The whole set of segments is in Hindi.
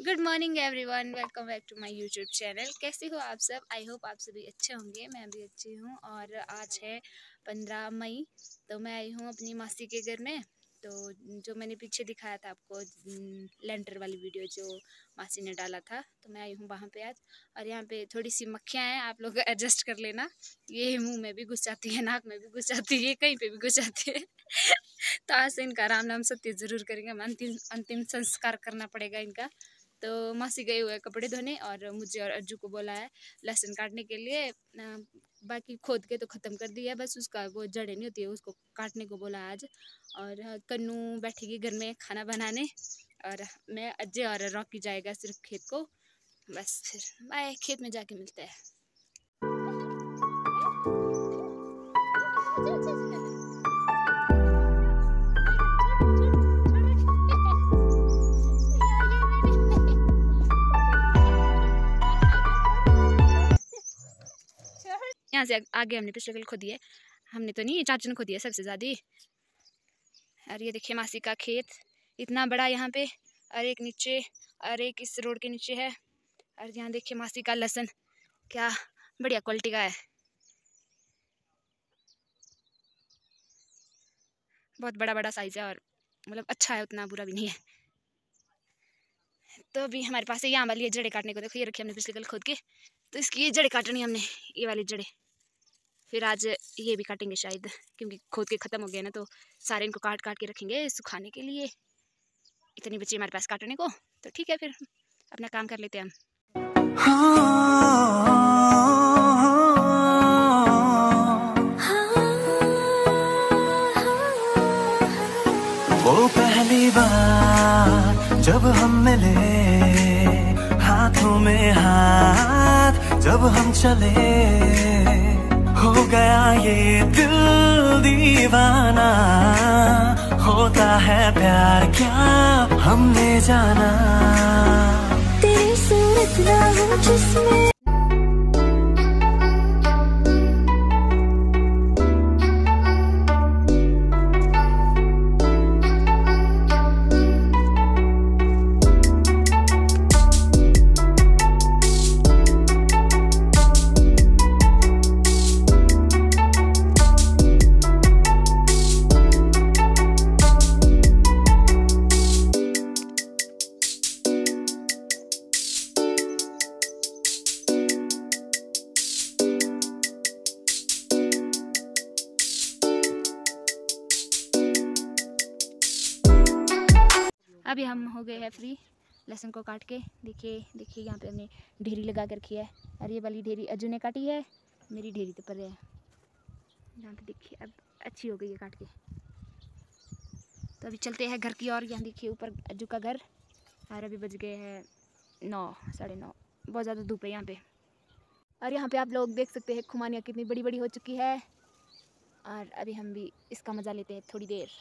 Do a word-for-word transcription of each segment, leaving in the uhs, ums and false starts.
Good morning everyone, welcome back to my YouTube channel. कैसे हो आप सब? आई होप आप सभी अच्छे होंगे। मैं भी अच्छी हूँ। और आज है पंद्रह मई, तो मैं आई हूँ अपनी मासी के घर में। तो जो मैंने पीछे दिखाया था आपको लेंटर वाली वीडियो जो मासी ने डाला था, तो मैं आई हूँ वहाँ पे आज। और यहाँ पे थोड़ी सी मक्खियाँ हैं, आप लोग एडजस्ट कर लेना। ये मुँह में भी घुस जाती है, नाक में भी घुस जाती है, कहीं पर भी घुस जाती है। तो आज से इनका राम नाम सत्य जरूर करेंगे हम। अंतिम अंतिम संस्कार करना पड़ेगा इनका। तो मासी गए हुए कपड़े धोने और मुझे और अज्जू को बोला है लहसुन काटने के लिए। बाकी खोद के तो ख़त्म कर दिया, बस उसका वो जड़ें नहीं होती है, उसको काटने को बोला आज। और कन्नू बैठेगी घर में खाना बनाने, और मैं अज्जू और रॉकी जाएगा सिर्फ खेत को। बस फिर बाय, खेत में जाके मिलते हैं। यहाँ से आगे हमने पिछले कल खोदी है, हमने तो नहीं, चाचू ने खोदी है सबसे ज़्यादा। और ये देखिए मासी का खेत इतना बड़ा यहाँ पे, और एक नीचे और एक इस रोड के नीचे है। और यहाँ देखिए मासी का लहसुन क्या बढ़िया क्वालिटी का है, बहुत बड़ा बड़ा साइज है और मतलब अच्छा है, उतना बुरा भी नहीं है। तो अभी हमारे पास है यहाँ वाली जड़ें काटने को। देखो ये रखी हमने पिछले कल खोद के, तो इसकी ये जड़ें काटनी हमने, ये वाली जड़ें। फिर आज ये भी काटेंगे शायद, क्योंकि खोद के ख़त्म हो गया ना, तो सारे इनको काट काट के रखेंगे सुखाने के लिए। इतनी बची हमारे पास काटने को, तो ठीक है फिर अपना काम कर लेते हैं हम। वो पहली बार जब हम मिले, हाथों में हाथ जब हम चले, हो गया ये दिल दीवाना। होता है प्यार क्या हमने जाना, तेरी सूरत ना हो जिसमें। अभी हम हो गए हैं फ्री लहसुन को काट के। देखिए देखिए यहाँ पे हमने ढेरी लगा कर रखी है, और ये वाली ढेरी अज्जू ने काटी है, मेरी ढेरी तो पर है यहाँ पे। देखिए अब अच्छी हो गई है काट के। तो अभी चलते हैं घर की ओर। यहाँ देखिए ऊपर अज्जू का घर, और अभी बज गए हैं नौ साढ़े नौ, बहुत ज़्यादा धूप है यहाँ पे। और यहाँ पे आप लोग देख सकते हैं खुमानियाँ कितनी बड़ी बड़ी हो चुकी है। और अभी हम भी इसका मज़ा लेते हैं थोड़ी देर।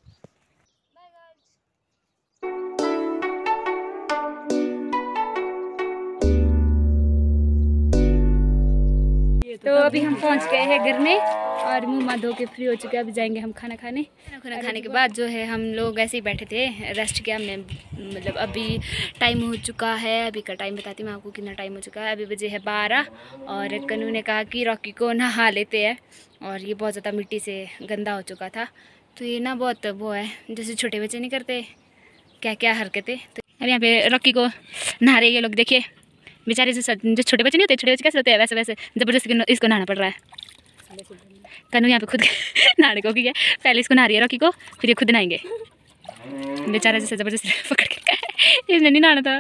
तो अभी हम पहुंच गए हैं घर में, और मुंह मुँह धो के फ्री हो चुके हैं। अभी जाएंगे हम खाना खाने। खाना खाने के बाद जो है हम लोग ऐसे ही बैठे थे, रेस्ट किया हमने। मतलब अभी टाइम हो चुका है, अभी का टाइम बताती हूँ मैं आपको कितना टाइम हो चुका है। अभी बजे है बारह, और कन्नू ने कहा कि रॉकी को नहा लेते हैं, और ये बहुत ज़्यादा मिट्टी से गंदा हो चुका था। तो ये ना बहुत वो है, जैसे छोटे बच्चे नहीं करते क्या क्या हरकतें। तो अब यहाँ पे रॉकी को नहा रहे ये लोग। देखिए बेचारे जो जो छोटे बच्चे नहीं होते, छोटे बच्चे कैसे होते हैं, वैसे वैसे ज़बरदस्ती इसको नहाना पड़ रहा है। कन्नू यहाँ पे खुद नहाने को गया, पहले इसको नहा रही है रॉकी को, फिर ये खुद नहाएंगे। बेचारा जैसे ज़बरदस्ती पकड़ के, इसने नहीं नहाना था।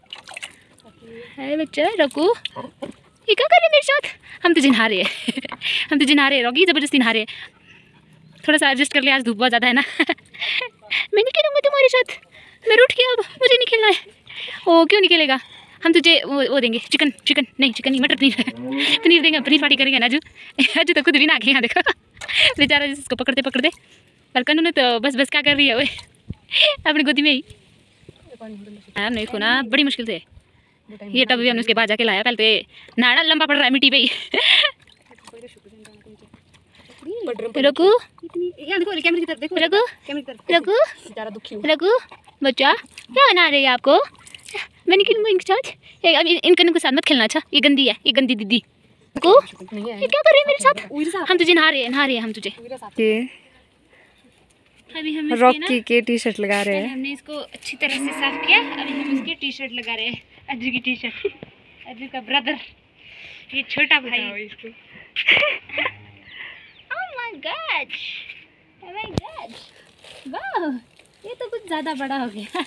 है बच्चा रॉकू, ये क्या कर रहे मेरे साथ? हम तुझे नहा रहे हैं हम तुझे नहा रहे हैं रॉकी, ज़बरदस्ती नहा रहे हैं। थोड़ा सा एडजस्ट कर लिया, आज धूप बहुत ज़्यादा है ना। मैं नहीं खेलूँगा तुम्हारे साथ, मैं रूठ गया, अब मुझे नहीं खेलना है। ओ क्यों नहीं खेलेगा? हम तुझे वो वो देंगे, चिकन चिकन नहीं चिकन नहीं मटर पनीर पनीर देंगे, पनीर पार्टी करेंगे ना अज्जू। अज्जू तो खुद भी ना के यहाँ देखो बेचारा जिसको इसको पकड़ते पकड़ते। पर कन्नू ने तो बस बस क्या कर रही है वो अपनी गोदी में ही। हमने इसको ना बड़ी मुश्किल से ये टब भी हमने उसके बाद जाके लाया। पहले तो ये नाड़ा लंबा पड़ रहा है मिट्टी पे ही। रघु रघु रघु रघु बच्चा क्या बना रही है आपको? मैंने खेलूंगा इनके साथ। इन कन्नों के साथ मत खेलना, अच्छा? ये गंदी है, ये गंदी दीदी को ये क्या कर रही है मेरे साथ? हम तुझे नहा रहे हैं, नहा रहे हैं हम तुझे। अभी हम रॉकी के टी शर्ट लगा रहे हैं। हमने इसको अच्छी तरह से साफ किया, अभी हम इसकी टी शर्ट लगा रहे हैं। अज्जू की टी शर्ट, अज्जू का ब्रदर, ये छोटा भाई। Oh my god, oh my god, वाह ये तो कुछ ज्यादा बड़ा हो गया।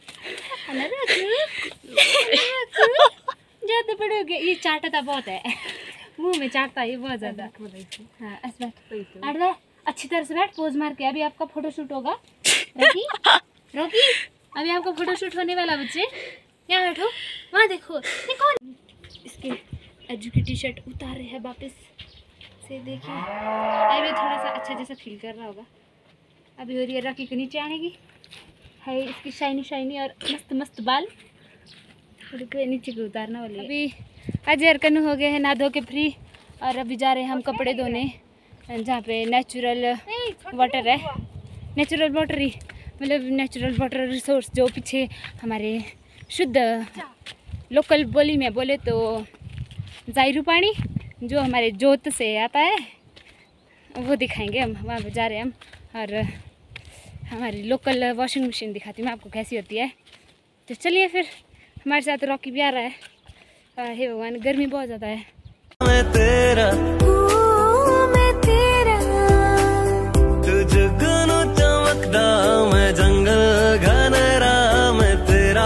ज्यादा बड़े हो गए, ये चाटता बहुत है, मुंह में चाटता है ये बहुत ज्यादा। हाँ ऐसे बैठ, अच्छी तरह से बैठ, पोज मार के। अभी आपका फोटोशूट होगा। रॉकी, रॉकी अभी आपका फोटोशूट होने वाला बच्चे। यहाँ बैठो, वहाँ देखो, देखो इसके अज्जू की टी शर्ट उतार रहे हैं वापस से, देखिए अभी थोड़ा सा अच्छा जैसा फील कर रहा होगा। अभी हो रही है रॉकी के नीचे आने की, है इसकी शाइनी शाइनी और मस्त मस्त बाल, नीचे को उतारना वाली है। अभी अजय और कन्नू हो गए हैं नहा धो के फ्री, और अभी जा रहे हैं हम कपड़े धोने, जहाँ पे नेचुरल वाटर है। नेचुरल वाटर ही मतलब नेचुरल वाटर रिसोर्स, जो पीछे हमारे शुद्ध लोकल बोली में बोले तो जायरू पानी, जो हमारे जोत से आता है, वो दिखाएंगे हम। वहाँ पे जा रहे हैं हम, और हमारी लोकल वॉशिंग मशीन दिखाती हूँ मैं आपको कैसी होती है। तो चलिए फिर, हमारे साथ रॉकी भी आ रहा है। हे भगवान, गर्मी बहुत ज़्यादा है। मैं तेरा, मैं तेरा, तू जुगनू चमकदा, मैं जंगल घनेरा, मैं तेरा।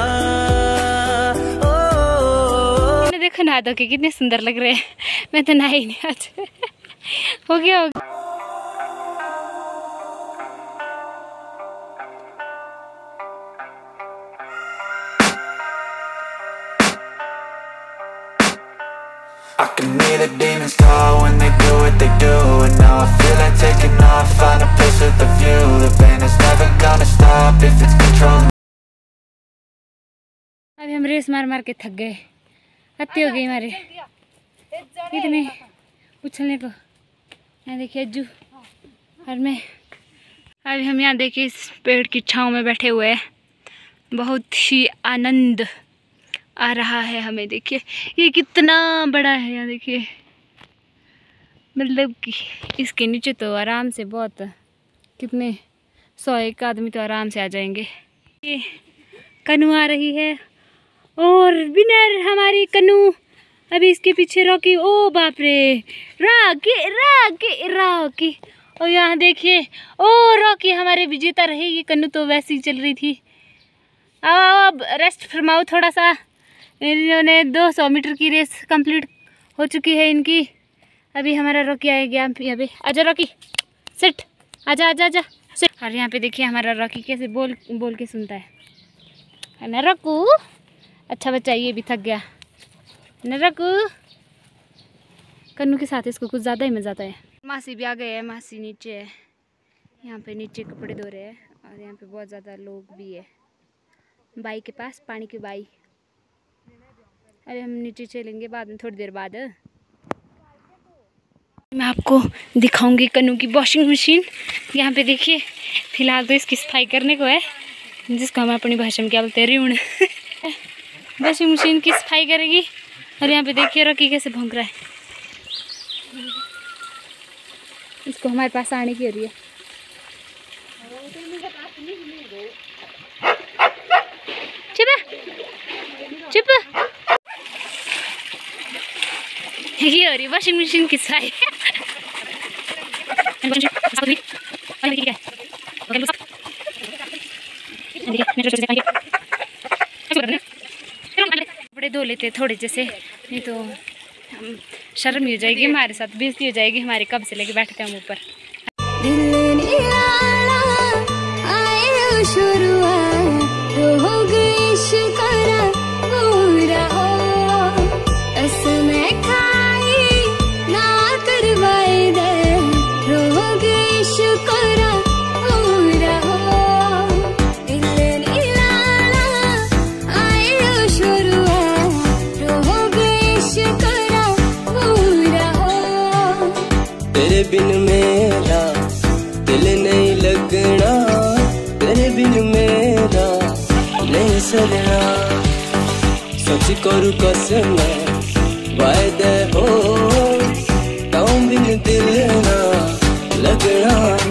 मैंने देखो नहा धो के कितने सुंदर लग रहे हैं। मैं तो नहा ही नहीं आज। हो गया हो गया। I can hear the demons call when they do what they do, and now I feel like taking off, find a place with a view. The pain is never gonna stop if it's controlling. अभी हम रेस मार मार के थक गए, हत्ती हो गई हमारे इतने उछलने को। यहाँ देखिए अज्जू और मैं, अभी हम यहाँ देखिए इस पेड़ की छाँव में बैठे हुए हैं। बहुत ही आनंद आ रहा है हमें। देखिए ये कितना बड़ा है, यहाँ देखिए, मतलब कि इसके नीचे तो आराम से बहुत, कितने सौ एक आदमी तो आराम से आ जाएंगे। ये कन्नू आ रही है, और विनर हमारी कन्नू। अभी इसके पीछे रॉकी, ओ बाप रे, रॉकी रॉकी रॉकी। और यहाँ देखिए, ओ रॉकी हमारे विजेता रहेगी, कन्नू तो वैसे ही चल रही थी। अब रेस्ट फरमाओ थोड़ा सा। इन्होंने दो सौ मीटर की रेस कंप्लीट हो चुकी है इनकी। अभी हमारा रॉकी आएगा यहाँ पे। आजा रॉकी, सिट, आजा आजा आजा सिट। और यहाँ पे देखिए हमारा रॉकी कैसे बोल बोल के सुनता है ना रॉकू। अच्छा बच्चा, ये भी थक गया ना रॉकू। कन्नू के साथ इसको कुछ ज़्यादा ही मज़ा आता है। मासी भी आ गए हैं, मासी नीचे है, यहाँ पे नीचे कपड़े धो रहे हैं। और यहाँ पे बहुत ज़्यादा लोग भी है, बाई के पास, पानी की बाई। अभी हम नीचे चलेंगे बाद में, थोड़ी देर बाद मैं आपको दिखाऊंगी कन्नू की वॉशिंग मशीन। यहाँ पे देखिए, फिलहाल तो इसकी सफाई करने को है, जिसको हम अपनी भाषा में क्या बोलते हैं, ऋण। वॉशिंग मशीन की सफाई करेगी। और यहाँ पे देखिए रॉकी कैसे भौंक रहा है, इसको हमारे पास आने की हो रही है। चुप चुप, ये हो रही वॉशिंग मशीन की सफाई। कपड़े धो लेते थोड़े जैसे, नहीं तो हम शर्म ही हो जाएगी हमारे साथ, बेइज्जती हो जाएगी हमारी। कब से लेके बैठते हैं हम ऊपर। तेरे बिन मेरा दिल नहीं लगना, तेरे बिन मेरा नहीं सरना। सच करू कसम वायदे हो ताऊं बिन दिल ना लगना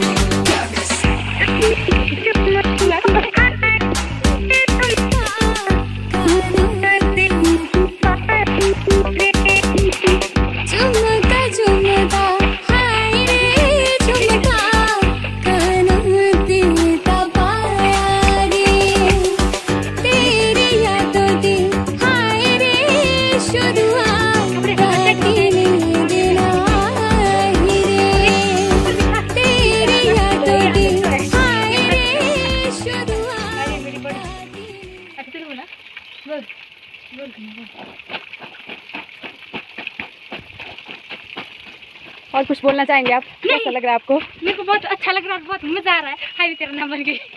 और कुछ बोलना चाहेंगे आप? कैसा लग रहा है आपको? मेरे को बहुत अच्छा लग रहा है, बहुत मजा आ रहा है। हाय तेरा नाम बन गई।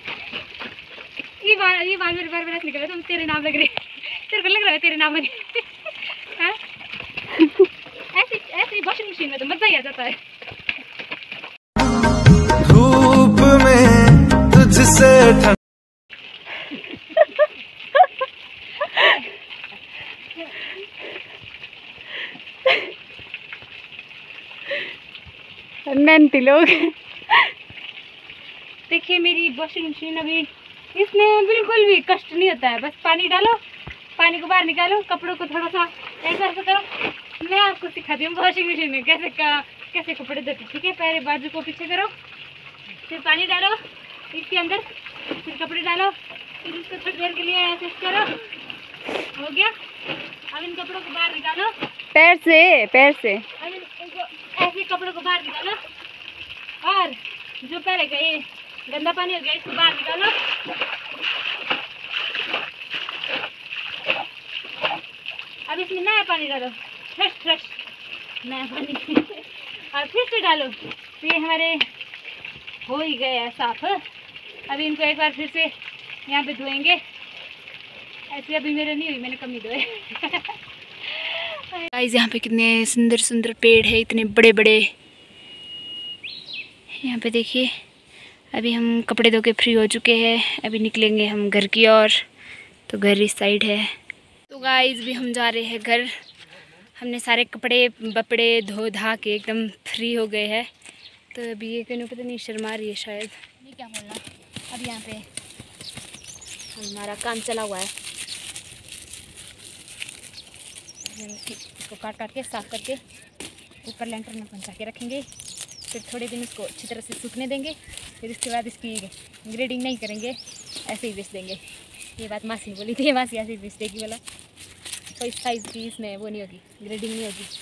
ये बार ये बार मेरे बार बार निकल रहा है, तुम तेरे नाम लग रही। तेरे को लग रहा है तेरे नाम बन गई। हाँ? ऐसे ऐसे वॉशिंग मशीन में तो मजा ही आ जाता है। धूप में तुझसे मेहनती लोग। देखिए मेरी वॉशिंग मशीन अभी, इसमें बिल्कुल भी कष्ट नहीं होता है। बस पानी डालो, पानी को बाहर निकालो, कपड़ों को थोड़ा सा ऐसा ऐसा करो। मैं आपको सिखाती हूँ वॉशिंग मशीन में कैसे का कैसे कपड़े धोते। ठीक है, पहले बाजू को पीछे करो, फिर पानी डालो इसके अंदर, फिर कपड़े डालो, फिर इसको थोड़ी देर के लिए ऐसे करो। हो गया। अब इन कपड़ों को बाहर निकालो, पैर से पैर से अब इनको ऐसे कपड़ों को बाहर निकालो, और जो पहले का ये गंदा पानी हो गया इसको बाहर निकालो। अब इसमें नया पानी डालो, फ्रेश फ्रेश नया पानी। और फिर से डालो, तो ये हमारे हो ही गए हैं साफ। अभी इनको एक बार फिर से यहाँ पे धोएंगे। ऐसे अभी मेरे नहीं हुई, मैंने कम ही धोए। गाइस यहाँ पे कितने सुंदर सुंदर पेड़ है, इतने बड़े बड़े। यहाँ पे देखिए, अभी हम कपड़े धो के फ्री हो चुके हैं। अभी निकलेंगे हम घर की ओर। तो घर इस साइड है। तो गाइस भी हम जा रहे हैं घर। हमने सारे कपड़े बपड़े धो धा के एकदम फ्री हो गए हैं। तो अभी ये कहने पता नहीं शर्मा रही है शायद, नहीं क्या बोलना। अब यहाँ पे हमारा काम चला हुआ है। इसको काट काट के साफ करके ऊपर लेंटर में पहुँचा के रखेंगे। फिर थोड़े दिन इसको अच्छी तरह से सूखने देंगे। फिर इसके बाद इसकी ग्रेडिंग नहीं करेंगे, ऐसे ही बेच देंगे। ये बात मासी ने बोली थी, मासी ऐसे ही बेच देगी बोला। कोई साइज़ की इसमें वो नहीं होगी, ग्रेडिंग नहीं होगी।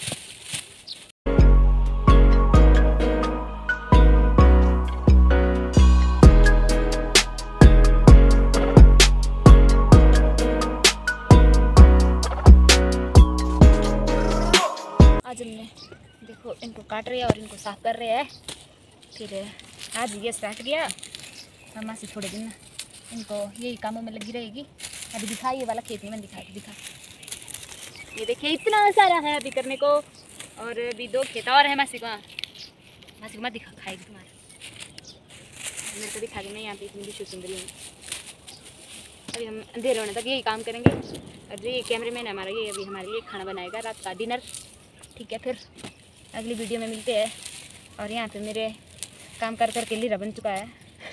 आज हमने देखो इनको काट रहे हैं और इनको साफ कर रहे हैं। फिर आज ये स्टार्ट किया और मासी थोड़े दिन इनको यही कामों में लगी रहेगी। अभी दिखा, ये वाला खेत में मैंने दिखा दिखा ये देखिए इतना सारा है अभी करने को। और अभी दो खेत और है मासी को। मासी को मत दिखा, खाएगी तुम्हारे। मेरे को दिखा दी, मैं यहाँ पे इतनी भी सुंदरी हूँ। अभी हम अंधेरे होने तक यही काम करेंगे। और ये कैमरे मैन हमारा, ये अभी हमारे लिए खाना बनाएगा रात का डिनर। ठीक है, फिर अगली वीडियो में मिलते हैं। और यहाँ पे मेरे काम कर कर के लीरा बन चुका है।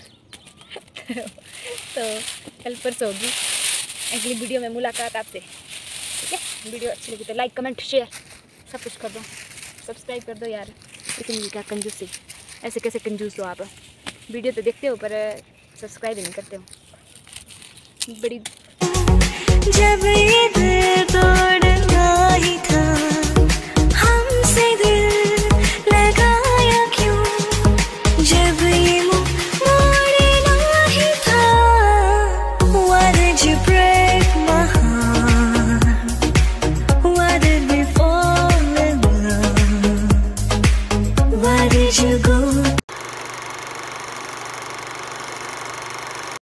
तो कल परसों होगी अगली वीडियो में मुलाकात आपसे। ठीक है, वीडियो अच्छी लगी तो लाइक कमेंट शेयर सब कुछ कर दो, सब्सक्राइब कर दो यार। लेकिन क्या कंजूसी, ऐसे कैसे कंजूस हो आप? वीडियो तो देखते हो पर सब्सक्राइब नहीं करते हो। बड़ी जब ये दिल तोड़ना ही था हमसे